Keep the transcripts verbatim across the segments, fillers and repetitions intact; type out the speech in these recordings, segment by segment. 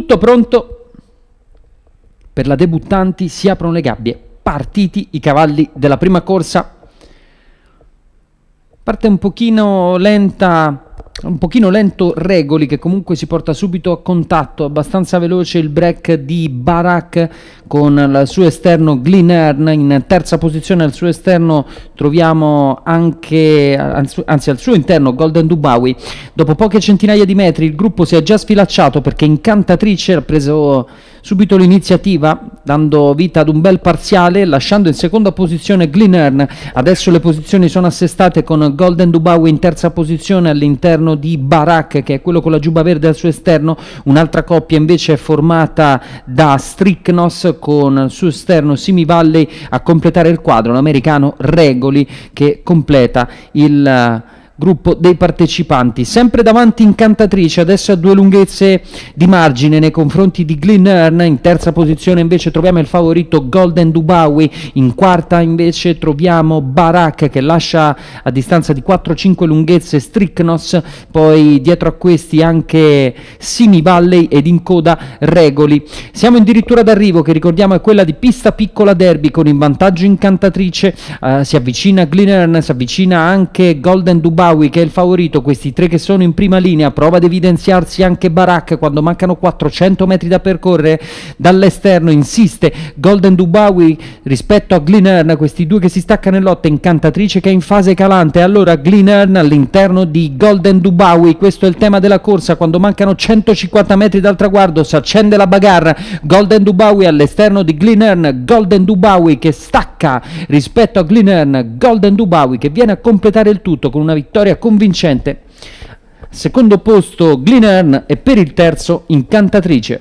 Tutto pronto per la debuttanti, si aprono le gabbie, partiti i cavalli della prima corsa. Parte un pochino lenta, un pochino lento Regoli, che comunque si porta subito a contatto, abbastanza veloce il break di Barak con il suo esterno Glenern. In terza posizione al suo esterno troviamo anche, anzi al suo interno, Golden Dubawi. Dopo poche centinaia di metri il gruppo si è già sfilacciato, perché Incantatrice ha preso subito l'iniziativa, dando vita ad un bel parziale, lasciando in seconda posizione Glenern. Adesso le posizioni sono assestate con Golden Dubawi in terza posizione all'interno di Barak, che è quello con la giubba verde al suo esterno. Un'altra coppia invece è formata da Stryknos con il suo esterno Simi Valley a completare il quadro, l'americano Regoli che completa il gruppo dei partecipanti. Sempre davanti Incantatrice, adesso a due lunghezze di margine nei confronti di Glenern. In terza posizione invece troviamo il favorito Golden Dubawi, in quarta invece troviamo Barak che lascia a distanza di quattro cinque lunghezze Stryknos, poi dietro a questi anche Simi Valley ed in coda Regoli. Siamo addirittura d'arrivo, che ricordiamo è quella di pista piccola derby, con in vantaggio Incantatrice, uh, si avvicina Glenern, si avvicina anche Golden Dubawi che è il favorito. Questi tre che sono in prima linea, prova ad evidenziarsi anche Barak quando mancano quattrocento metri da percorrere. Dall'esterno insiste Golden Dubawi rispetto a Glenern, questi due che si staccano in lotta. Incantatrice che è in fase calante, allora Glenern all'interno di Golden Dubawi. Questo è il tema della corsa, quando mancano centocinquanta metri dal traguardo si accende la bagarre. Golden Dubawi all'esterno di Glenern, Golden Dubawi che stacca rispetto a Glenern, Golden Dubawi che viene a completare il tutto con una vittoria convincente. Secondo posto Glenern e per il terzo Incantatrice.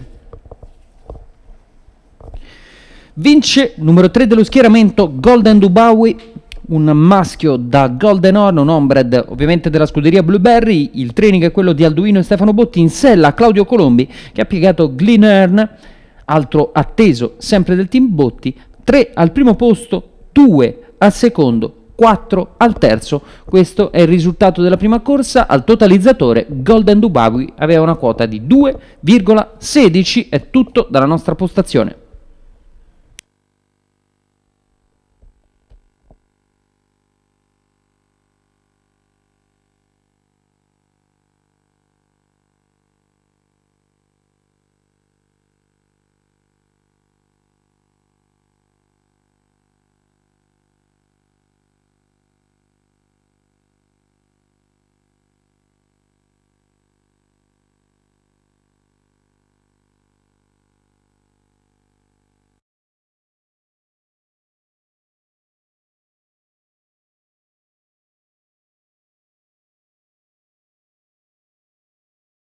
Vince numero tre dello schieramento Golden Dubawi, un maschio da Golden Horn, un homebred ovviamente della scuderia Blueberry. Il training è quello di Alduino e Stefano Botti, in sella Claudio Colombi che ha piegato Glenern, altro atteso sempre del team Botti. Tre al primo posto, due al secondo, quattro al terzo. Questo è il risultato della prima corsa. Al totalizzatore Golden Dubawi aveva una quota di due virgola sedici. È tutto dalla nostra postazione.